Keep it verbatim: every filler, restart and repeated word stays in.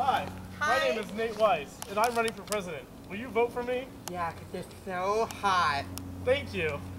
Hi. Hi. My name is Nate Weiss, and I'm running for president. Will you vote for me? Yeah, 'cause you're so hot. Thank you.